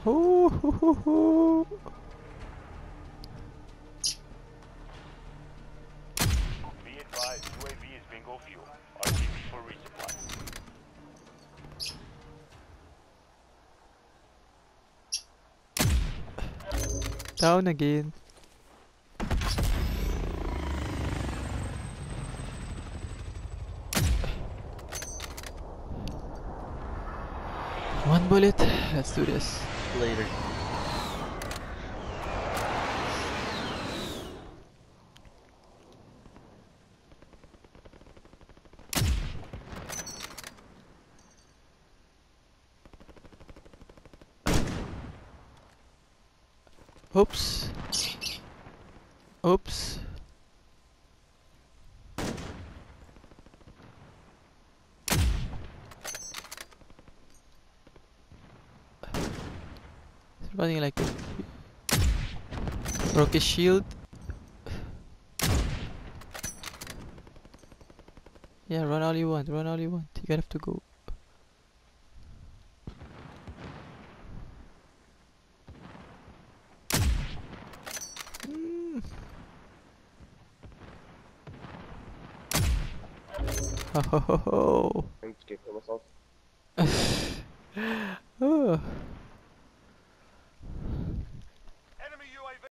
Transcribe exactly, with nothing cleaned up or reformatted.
Ooh, hoo, hoo, hoo. Be advised, U A V is bingo fuel. R T B for resupply. Down again. One bullet. Let's do this. Later. Oops. Oops. He's running like a... Broke his shield. Yeah, run all you want, run all you want. You gotta have to go. Mm. Ho ho ho ho. I need to kill myself. Oh.